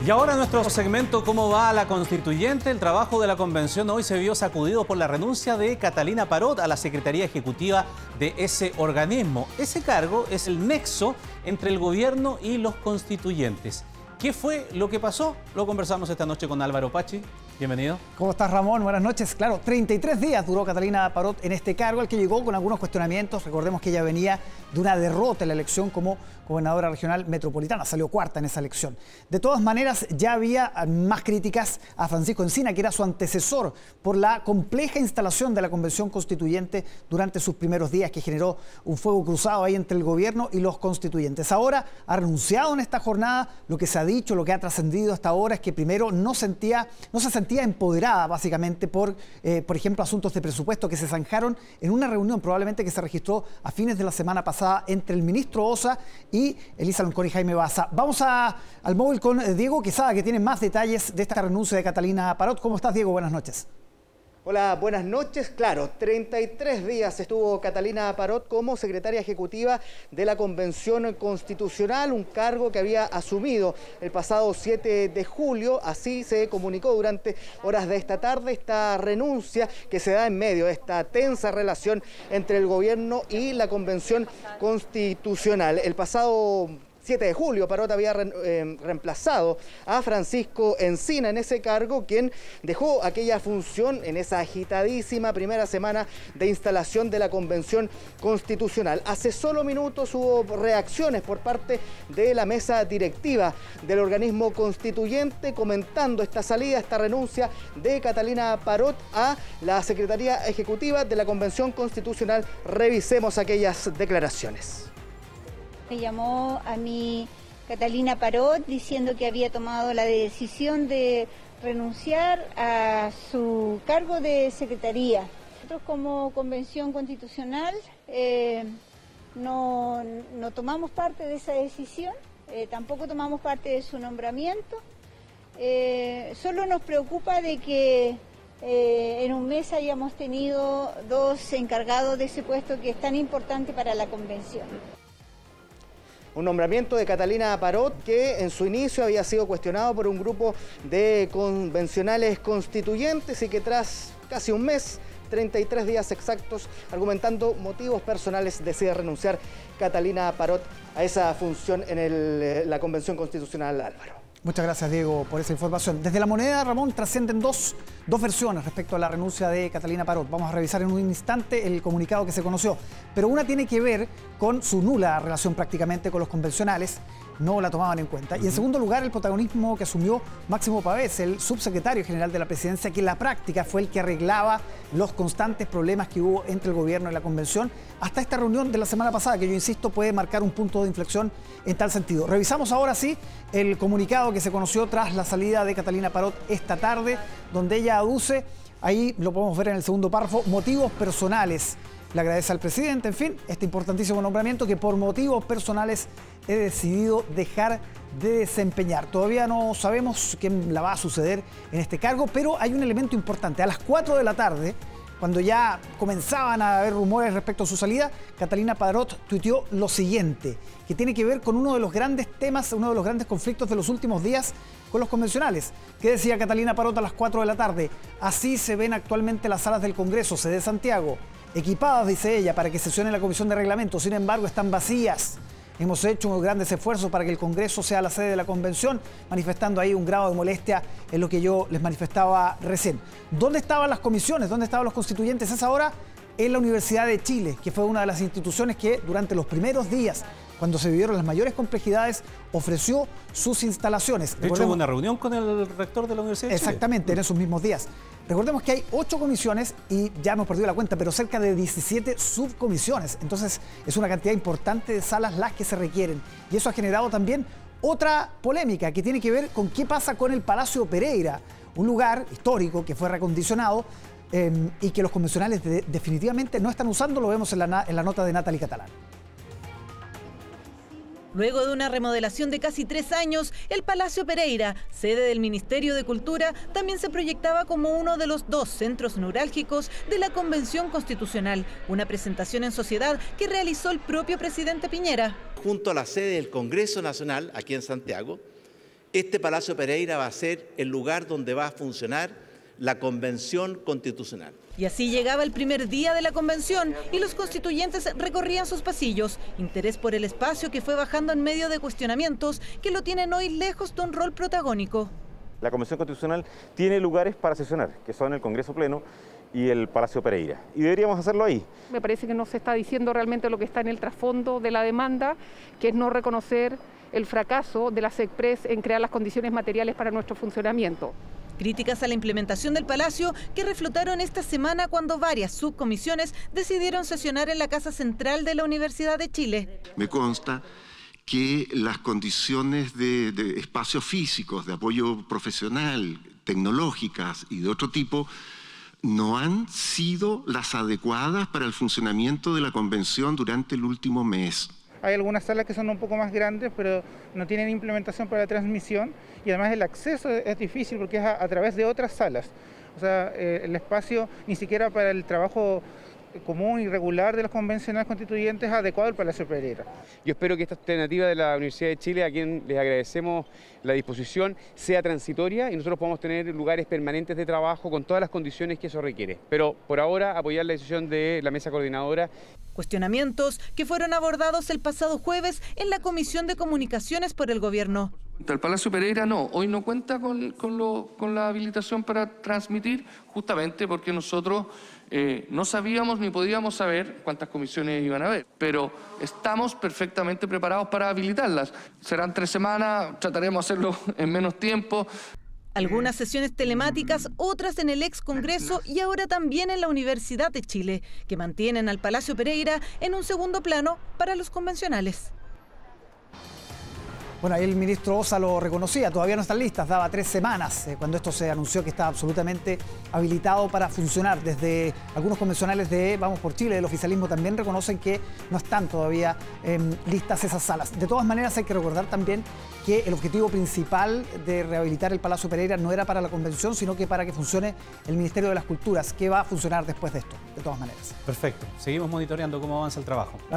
Y ahora nuestro segmento ¿Cómo va la constituyente? El trabajo de la convención hoy se vio sacudido por la renuncia de Catalina Parot a la Secretaría Ejecutiva de ese organismo. Ese cargo es el nexo entre el gobierno y los constituyentes. ¿Qué fue lo que pasó? Lo conversamos esta noche con Álvaro Pachi. Bienvenido. ¿Cómo estás, Ramón? Buenas noches. Claro, 33 días duró Catalina Parot en este cargo, al que llegó con algunos cuestionamientos. Recordemos que ella venía de una derrota en la elección como gobernadora regional metropolitana. Salió cuarta en esa elección. De todas maneras, ya había más críticas a Francisco Encina, que era su antecesor, por la compleja instalación de la Convención Constituyente durante sus primeros días, que generó un fuego cruzado ahí entre el gobierno y los constituyentes. Ahora ha renunciado en esta jornada. Lo que se ha dicho, lo que ha trascendido hasta ahora es que primero no se sentía empoderada básicamente por ejemplo, asuntos de presupuesto que se zanjaron en una reunión probablemente que se registró a fines de la semana pasada entre el ministro Ossa y Elisa Loncón y Jaime Baza. Vamos al móvil con Diego Quesada, que tiene más detalles de esta renuncia de Catalina Parot. ¿Cómo estás, Diego? Buenas noches. Hola, buenas noches. Claro, 33 días estuvo Catalina Parot como secretaria ejecutiva de la Convención Constitucional, un cargo que había asumido el pasado 7 de julio. Así se comunicó durante horas de esta tarde esta renuncia que se da en medio de esta tensa relación entre el gobierno y la Convención Constitucional. El pasado 7 de julio, Parot había reemplazado a Francisco Encina en ese cargo, quien dejó aquella función en esa agitadísima primera semana de instalación de la Convención Constitucional. Hace solo minutos hubo reacciones por parte de la mesa directiva del organismo constituyente comentando esta salida, esta renuncia de Catalina Parot a la Secretaría Ejecutiva de la Convención Constitucional. Revisemos aquellas declaraciones. Me llamó a mí Catalina Parot diciendo que había tomado la decisión de renunciar a su cargo de secretaría. Nosotros como Convención Constitucional no tomamos parte de esa decisión, tampoco tomamos parte de su nombramiento. Solo nos preocupa de que en un mes hayamos tenido dos encargados de ese puesto que es tan importante para la Convención. Un nombramiento de Catalina Parot que en su inicio había sido cuestionado por un grupo de convencionales constituyentes y que tras casi un mes, 33 días exactos, argumentando motivos personales, decide renunciar Catalina Parot a esa función en la Convención Constitucional. Álvaro. Muchas gracias, Diego, por esa información. Desde La Moneda, Ramón, trascienden dos versiones respecto a la renuncia de Catalina Parot. Vamos a revisar en un instante el comunicado que se conoció. Pero una tiene que ver con su nula relación prácticamente con los convencionales. No la tomaban en cuenta. Y en segundo lugar, el protagonismo que asumió Máximo Pavés, el subsecretario general de la presidencia, que en la práctica fue el que arreglaba los constantes problemas que hubo entre el gobierno y la convención, hasta esta reunión de la semana pasada, que yo insisto puede marcar un punto de inflexión en tal sentido. Revisamos ahora sí el comunicado que se conoció tras la salida de Catalina Parot esta tarde, donde ella aduce, ahí lo podemos ver en el segundo párrafo, motivos personales. Le agradece al presidente, en fin, este importantísimo nombramiento que por motivos personales he decidido dejar de desempeñar. Todavía no sabemos quién la va a suceder en este cargo, pero hay un elemento importante. A las 4 de la tarde, cuando ya comenzaban a haber rumores respecto a su salida, Catalina Parot tuiteó lo siguiente, que tiene que ver con uno de los grandes temas, uno de los grandes conflictos de los últimos días con los convencionales. ¿Qué decía Catalina Parot a las 4 de la tarde? Así se ven actualmente las salas del Congreso, sede Santiago, equipadas, dice ella, para que sesione la Comisión de Reglamento. Sin embargo, están vacías. Hemos hecho grandes esfuerzos para que el Congreso sea la sede de la Convención, manifestando ahí un grado de molestia en lo que yo les manifestaba recién. ¿Dónde estaban las comisiones? ¿Dónde estaban los constituyentes? Es ahora en la Universidad de Chile, que fue una de las instituciones que durante los primeros días, cuando se vivieron las mayores complejidades, ofreció sus instalaciones. De hecho, hubo una reunión con el rector de la Universidad de Chile. Exactamente, en esos mismos días. Recordemos que hay 8 comisiones y ya hemos perdido la cuenta, pero cerca de 17 subcomisiones. Entonces, es una cantidad importante de salas las que se requieren. Y eso ha generado también otra polémica que tiene que ver con qué pasa con el Palacio Pereira, un lugar histórico que fue recondicionado y que los convencionales definitivamente no están usando. Lo vemos en la nota de Natalie Catalán. Luego de una remodelación de casi 3 años, el Palacio Pereira, sede del Ministerio de Cultura, también se proyectaba como uno de los 2 centros neurálgicos de la Convención Constitucional, una presentación en sociedad que realizó el propio presidente Piñera. Junto a la sede del Congreso Nacional, aquí en Santiago, Este Palacio Pereira va a ser el lugar donde va a funcionar la Convención Constitucional. Y así llegaba el primer día de la convención y los constituyentes recorrían sus pasillos. Interés por el espacio que fue bajando en medio de cuestionamientos que lo tienen hoy lejos de un rol protagónico. La Convención Constitucional tiene lugares para sesionar, que son el Congreso Pleno y el Palacio Pereira. Y deberíamos hacerlo ahí. Me parece que no se está diciendo realmente lo que está en el trasfondo de la demanda, que es no reconocer el fracaso de la SECPRES en crear las condiciones materiales para nuestro funcionamiento. Críticas a la implementación del Palacio que reflotaron esta semana cuando varias subcomisiones decidieron sesionar en la Casa Central de la Universidad de Chile. Me consta que las condiciones de espacios físicos, de apoyo profesional, tecnológicas y de otro tipo, no han sido las adecuadas para el funcionamiento de la convención durante el último mes. Hay algunas salas que son un poco más grandes, pero no tienen implementación para la transmisión y además el acceso es difícil porque es a través de otras salas. O sea, el espacio ni siquiera para el trabajo común y regular de los convencionales constituyentes es adecuado al Palacio Pereira. Yo espero que esta alternativa de la Universidad de Chile, a quien les agradecemos la disposición, sea transitoria y nosotros podamos tener lugares permanentes de trabajo con todas las condiciones que eso requiere. Pero por ahora apoyar la decisión de la mesa coordinadora. Cuestionamientos que fueron abordados el pasado jueves en la Comisión de Comunicaciones por el Gobierno. El Palacio Pereira hoy no cuenta con la habilitación para transmitir, justamente porque nosotros no sabíamos ni podíamos saber cuántas comisiones iban a haber, pero estamos perfectamente preparados para habilitarlas. Serán 3 semanas, trataremos de hacerlo en menos tiempo. Algunas sesiones telemáticas, otras en el ex Congreso y ahora también en la Universidad de Chile, que mantienen al Palacio Pereira en un segundo plano para los convencionales. Bueno, ahí el ministro Osa lo reconocía, todavía no están listas, daba 3 semanas cuando esto se anunció que estaba absolutamente habilitado para funcionar. Desde algunos convencionales de Vamos por Chile, del oficialismo, también reconocen que no están todavía listas esas salas. De todas maneras, hay que recordar también que el objetivo principal de rehabilitar el Palacio Pereira no era para la convención, sino que para que funcione el Ministerio de las Culturas, que va a funcionar después de esto, de todas maneras. Perfecto. Seguimos monitoreando cómo avanza el trabajo.